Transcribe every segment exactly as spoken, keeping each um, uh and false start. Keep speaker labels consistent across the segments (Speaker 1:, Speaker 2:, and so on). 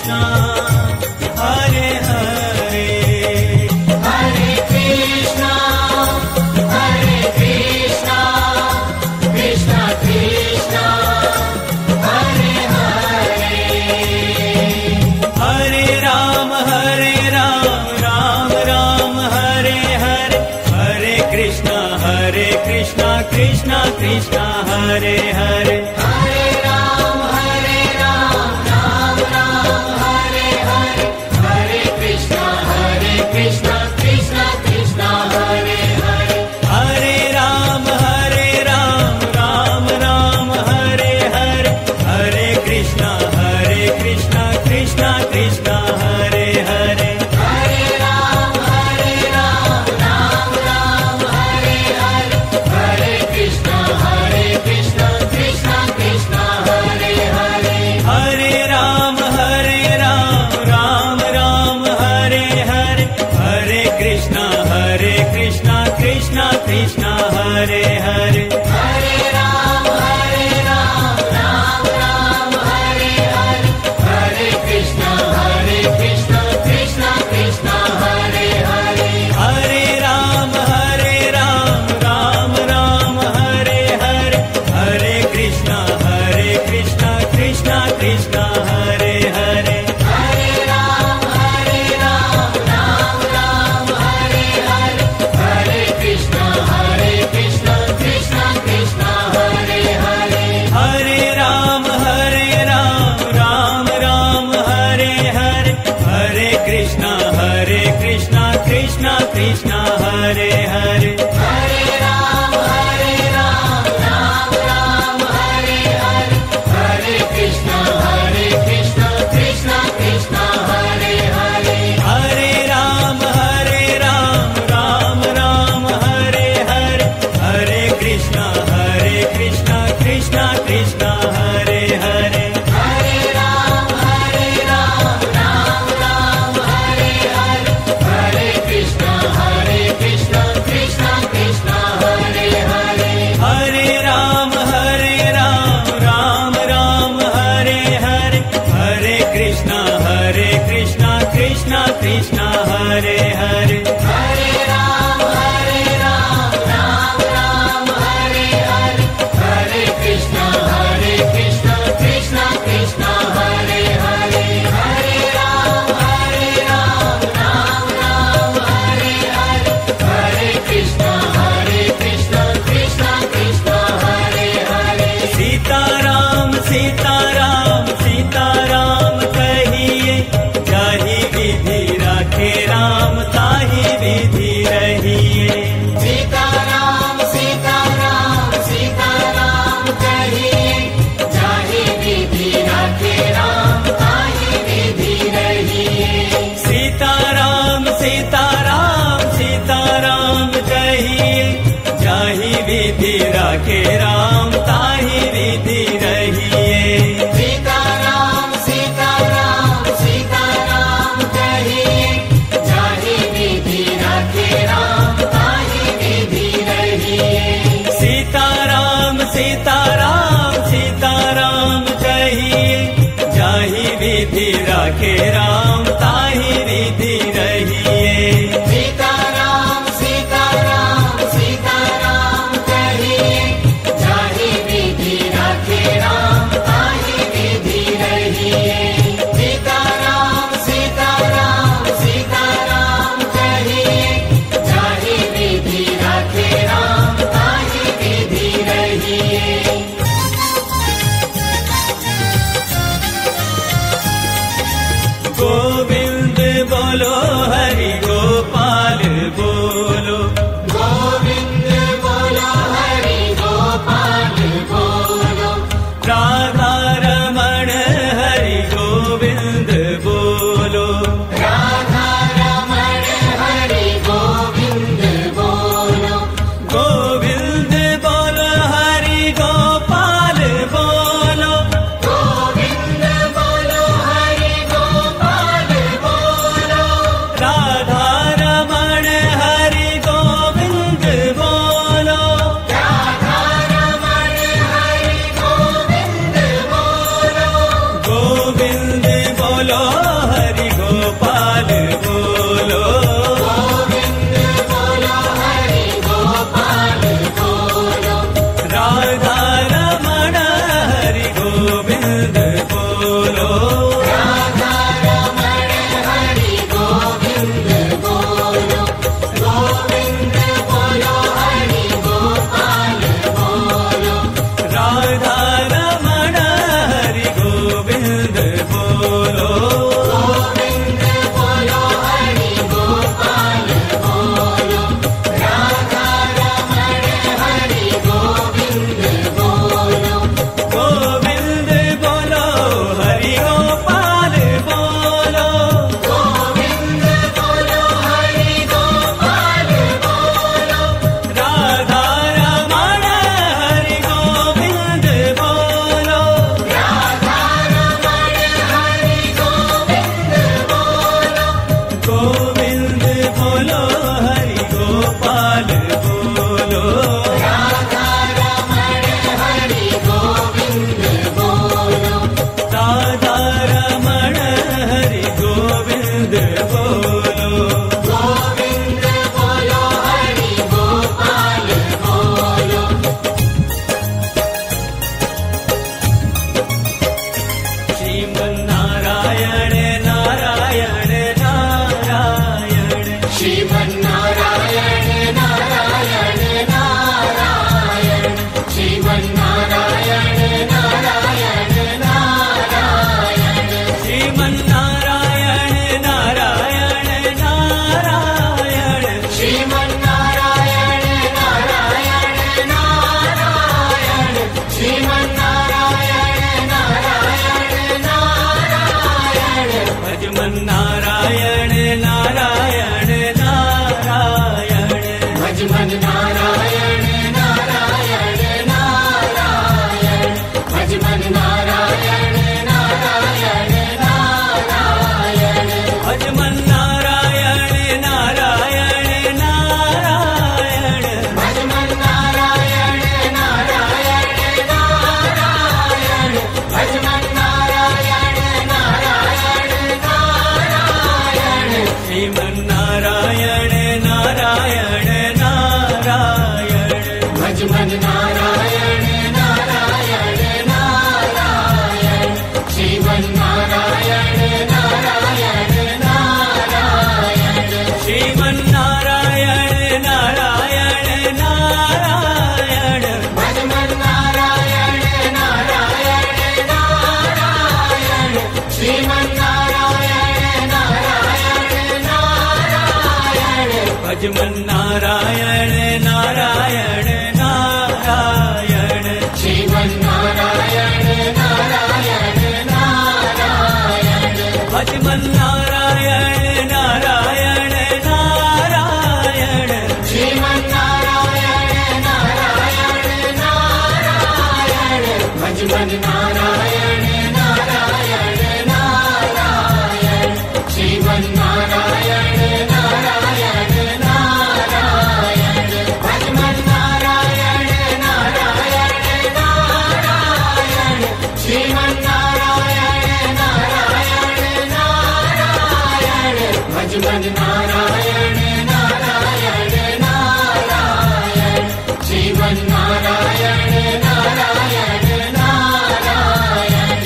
Speaker 1: कृष्णा हरे हरे हरे कृष्णा हरे कृष्णा कृष्णा कृष्णा हरे हरे हरे राम हरे राम राम राम हरे हरे हरे कृष्णा हरे कृष्णा कृष्णा कृष्णा हरे हरे हरे राम हरे राम राम राम हरे हरे हरे कृष्णा हरे कृष्णा कृष्णा कृष्णा हरे हरे हरे राम हरे राम राम राम हरे हरे हरे कृष्णा हरे कृष्णा कृष्णा कृष्णा हरे हरे हरे राम हरे राम राम राम हरे हरे हरे कृष्णा हरे कृष्णा कृष्णा कृष्णा हरे हरे हरे राम हरे राम राम राम हरे हरे हरे कृष्णा हरे कृष्णा कृष्णा कृष्णा हरे हरे हरे राम हरे राम राम राम हरे हरे हरे कृष्णा हरे कृष्णा कृष्णा कृष्णा हरे हरे हरे राम हरे राम राम राम हरे हरे हरे कृष्णा हरे कृष्णा कृष्णा कृष्णा हरे हरे हरे राम हरे राम राम राम हरे हरे हरे कृष्णा हरे कृष्णा कृष्णा कृष्णा हरे हरे हरे राम हरे राम राम राम हरे हरे हरे कृष्णा हरे कृष्णा कृष्णा कृष्णा हरे हरे हरे राम हरे राम राम राम हरे हरे हरे कृष्णा हरे कृष्णा कृष्णा कृष्णा हरे हरे हरे राम हरे राम राम राम हरे हरे हरे कृष्णा हरे कृष्णा कृष्णा कृष्णा हरे हरे हरे राम हरे राम राम राम हरे हरे हरे कृष्णा हरे कृष्णा कृष्णा कृष्णा हरे हरे हरे राम हरे राम राम राम हरे हरे हरे कृष्णा हरे कृष्णा कृष्णा कृष्णा हरे हरे हरे राम हरे राम राम राम हरे हरे हरे कृष्णा हरे कृष्णा कृष्णा कृष्णा हरे हरे हरे राम हरे राम राम राम हरे हरे हरे कृष्णा हरे कृष्णा कृष्णा कृष्णा हरे हरे सीताराम सीताराम सीताराम कहिए जाहि विधि राखे राम ताहि विधि रहिए सीताराम सीताराम सीताराम कहिए जाहि विधि राखे राम ताहि विधि रहिए सीताराम सीताराम सीताराम कहिए जाहि विधि राखे राम ताहि विधि रहिए सीताराम सीताराम सीताराम कहिए जाहि विधि राखे राम ताहि विधि रहिए सीताराम सीताराम सीताराम कहिए जाहि विधि राखे राम ताहि विधि रहिए सीताराम सीताराम सीताराम कहिए जाहि विधि राखे राम ताहि विधि रहिए सीताराम सीताराम सीताराम कहिए जाहि विधि राखे राम ताहि विधि रहिए गोविंद बोलो हरि गोपाल बोलो गोविंद बोलो हरि गोपाल बोलो राधा रमण हरि गोविंद बोलो राधा रमण हरि गोविंद बोलो गोविंद बोलो हरि गोपाल बोलो गोविंद बोलो हरि गोपाल बोलो राधा रमण हरि गोविंद बोलो राधा रमण हरि गोविंद बोलो गोविंद बोलो,
Speaker 2: राधा रमण हरि गोविंद बोलो, गोविंद बोलो हरि गोपाल बोलो,
Speaker 1: राधा रमण हरि गोविंद बोलो,
Speaker 2: गोविंद बोलो हरि गोपाल बोलो, राधा रमण हरि गोविंद बोलो,
Speaker 1: गोविंद बोलो हरि गोपाल बोलो,
Speaker 2: गोविंद बोलो हरि गोपाल बोलो,
Speaker 1: राधा रमण हरि गोविंद बोलो,
Speaker 2: राधा रमण हरि गोविंद बोलो,
Speaker 1: गोविंद बोलो हरि गोपाल बोलो,
Speaker 2: राधा रमण हरि गोविंद बोलो,
Speaker 1: राधा रमण हरि गोविंद बोलो,
Speaker 2: गोविंद बोलो हरि गोपाल बोलो,
Speaker 1: श्रीमन्नारायण नारायण नारायण,
Speaker 2: श्रीमन्नारायण नारायण नारायण, श्रीमन्नारायण नारायण नारायण,
Speaker 1: श्रीमन्नारायण नारायण नारायण,
Speaker 2: श्रीमन्नारायण नारायण नारायण, श्रीमन्नारायण नारायण नारायण,
Speaker 1: भजमन्नारायण नारायण नारायण,
Speaker 2: भजमन नारायण नारायण नारायण, भजमन नारायण नारायण नारायण,
Speaker 1: भजमन्नारायण नारायण नारायण,
Speaker 2: भजमन नारायण नारायण नारायण, भजमन नारायण नारायण नारायण,
Speaker 1: श्रीमन्नारायण नारायण नारायण,
Speaker 2: भजमन नारायण नारायण नारायण, श्रीमन्नारायण नारायण नारायण,
Speaker 1: श्रीमन्नारायण नारायण नारायण,
Speaker 2: भजमन नारायण नारायण नारायण, श्रीमन्नारायण नारायण नारायण,
Speaker 1: भजमन्नारायण नारायण नारायण,
Speaker 2: श्रीमन्नारायण नारायण नारायण,
Speaker 1: भजमन्नारायण नारायण नारायण,
Speaker 2: श्रीमन्नारायण नारायण नारायण, भजमन नारायण नारायण नारायण, श्रीमन्नारायण नारायण नारायण, भजमन नारायण नारायण नारायण, श्रीमन्नारायण नारायण नारायण, भजमन नारायण नारायण नारायण, श्रीमन्नारायण नारायण नारायण,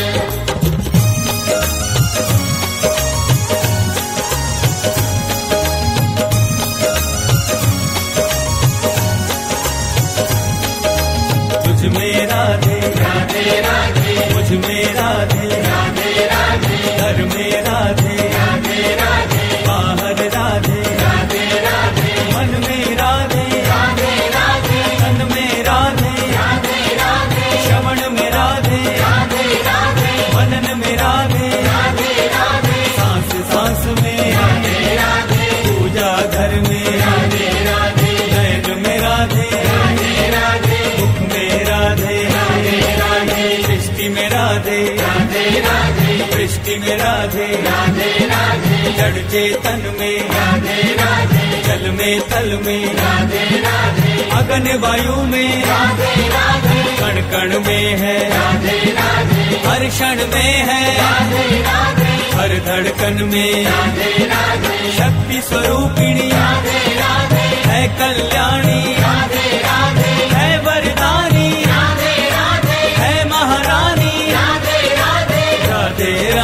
Speaker 1: तुझ में राधे
Speaker 2: राधे राधे,
Speaker 1: मुझ में राधे,
Speaker 2: राधे राधे,
Speaker 1: घर में राधे,
Speaker 2: राधे राधे,
Speaker 1: बाहर राधे,
Speaker 2: राधे राधे,
Speaker 1: मन में राधे,
Speaker 2: राधे राधे,
Speaker 1: तन में राधे,
Speaker 2: राधे राधे,
Speaker 1: श्रवण में राधे,
Speaker 2: राधे राधे,
Speaker 1: मनन में राधे,
Speaker 2: राधे राधे,
Speaker 1: सांस सांस में
Speaker 2: राधे राधे,
Speaker 1: पूजा घर में
Speaker 2: राधे राधे,
Speaker 1: नयन में राधे,
Speaker 2: राधे राधे,
Speaker 1: मुख में राधे,
Speaker 2: राधे राधे,
Speaker 1: सृष्टि में राधे,
Speaker 2: राधे राधे,
Speaker 1: सृष्टि में राधे,
Speaker 2: राधे राधे,
Speaker 1: जड़ चेतन में
Speaker 2: राधे राधे,
Speaker 1: जल में तल में
Speaker 2: राधे राधे,
Speaker 1: अगन वायु में
Speaker 2: राधे राधे,
Speaker 1: कण कण में है,
Speaker 2: राधे राधे,
Speaker 1: हर क्षण में है,
Speaker 2: राधे राधे,
Speaker 1: हर धड़कन में
Speaker 2: राधे राधे,
Speaker 1: शक्ति स्वरूपिणी
Speaker 2: राधे राधे,
Speaker 1: है कल्याणी,
Speaker 2: राधे राधे,
Speaker 1: है वरदानी,
Speaker 2: राधे राधे,
Speaker 1: है महारानी,
Speaker 2: राधे राधे,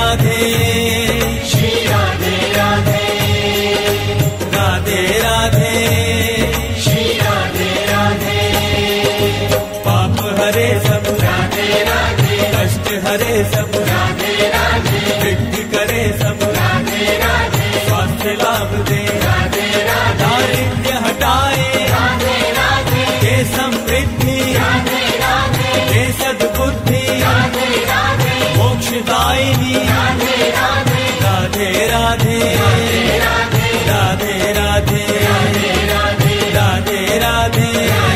Speaker 1: राधे
Speaker 2: श्री राधे राधे
Speaker 1: राधे राधे
Speaker 2: श्री राधे राधे
Speaker 1: पाप हरे सब
Speaker 2: राधे राधे
Speaker 1: कष्ट हरे सब
Speaker 2: राधे राधे
Speaker 1: वृद्धि करे सब
Speaker 2: राधे राधे
Speaker 1: स्वास्थ्य लाभ दे
Speaker 2: राधे राधे
Speaker 1: दारिद्र्य हटाए
Speaker 2: राधे राधे
Speaker 1: दे समृद्धि
Speaker 2: राधे राधे
Speaker 1: दे सद्बुद्धि
Speaker 2: राधे राधे
Speaker 1: मोक्षदायिनी
Speaker 2: राधे राधे
Speaker 1: राधे राधे
Speaker 2: राधे
Speaker 1: राधे राधे
Speaker 2: राधे
Speaker 1: राधे राधे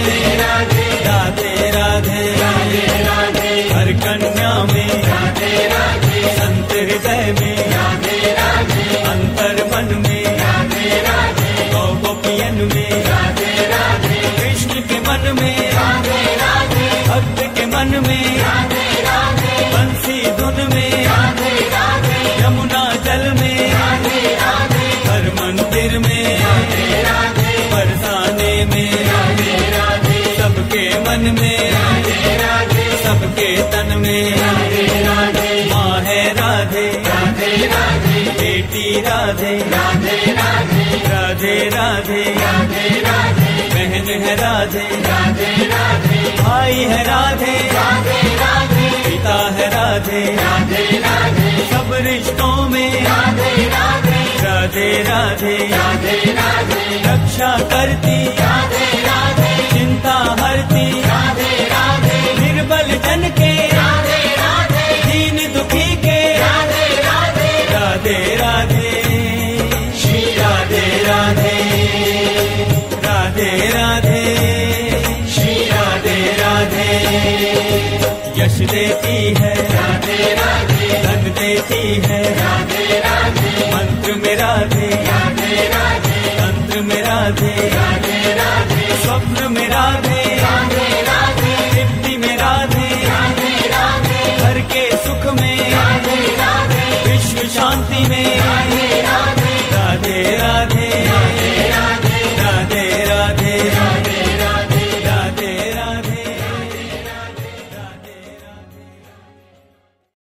Speaker 1: राधे राधे राधे हर कन्या में
Speaker 2: राधे राधे
Speaker 1: संत हृदय में
Speaker 2: राधे राधे
Speaker 1: अंतर मन में
Speaker 2: राधे राधे
Speaker 1: गौ गोपियन में
Speaker 2: राधे राधे
Speaker 1: कृष्ण के मन में
Speaker 2: राधे राधे
Speaker 1: भक्त के मन में
Speaker 2: राधे राधे
Speaker 1: बंसी धुन में
Speaker 2: राधे राधे
Speaker 1: यमुना जल में
Speaker 2: राधे राधे
Speaker 1: हर मंदिर में
Speaker 2: राधे राधे
Speaker 1: बरसाने में
Speaker 2: राधे राधे
Speaker 1: सबके मन में
Speaker 2: राधे राधे
Speaker 1: सबके तन में
Speaker 2: राधे राधे
Speaker 1: माँ है राधे
Speaker 2: राधे राधे
Speaker 1: बेटी राधे
Speaker 2: राधे राधे
Speaker 1: राधे राधे
Speaker 2: राधे राधे
Speaker 1: बहन है राधे
Speaker 2: राधे राधे
Speaker 1: भाई है राधे
Speaker 2: राधे राधे
Speaker 1: पिता है राधे
Speaker 2: राधे राधे
Speaker 1: सब रिश्तों में
Speaker 2: राधे राधे
Speaker 1: राधे राधे
Speaker 2: राधे राधे
Speaker 1: रक्षा करती
Speaker 2: राधे राधे
Speaker 1: चिंता हरती
Speaker 2: राधे राधे
Speaker 1: निर्बल जन के
Speaker 2: राधे राधे
Speaker 1: दीन दुखी के
Speaker 2: राधे राधे
Speaker 1: राधे राधे
Speaker 2: श्री
Speaker 1: राधे राधे राधे राधे
Speaker 2: श्री
Speaker 1: राधे राधे यश देती है
Speaker 2: राधे राधे
Speaker 1: धन देती है
Speaker 2: राधे राधे
Speaker 1: मंत्र में राधे
Speaker 2: राधे राधे
Speaker 1: तंत्र में राधे
Speaker 2: राधे राधे
Speaker 1: स्वप्न में राधे
Speaker 2: राधे राधे
Speaker 1: तृप्ति में राधे
Speaker 2: राधे राधे
Speaker 1: घर के सुख में